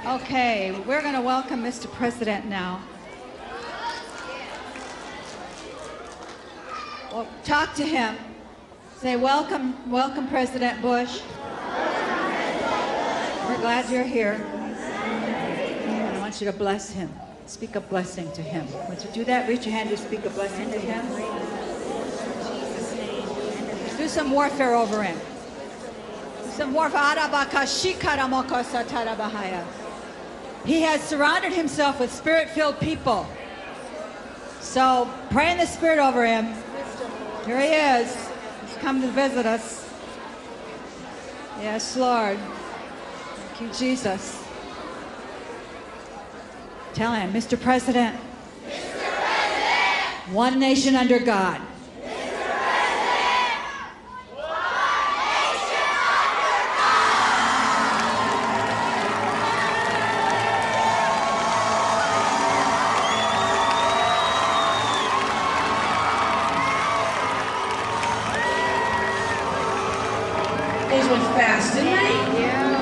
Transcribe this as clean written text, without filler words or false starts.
Okay, we're going to welcome Mr. President now. Well, talk to him. Say, welcome, welcome, President Bush. We're glad you're here. And I want you to bless him. Speak a blessing to him. Would you do that? Reach your hand to speak a blessing to him. Do some warfare over him. Some warfare. He has surrounded himself with spirit-filled people. So pray in the spirit over him. Here he is. He's come to visit us. Yes, Lord. Thank you, Jesus. Tell him, Mr. President. Mr. President. One nation under God. These went fast, didn't they? Yeah.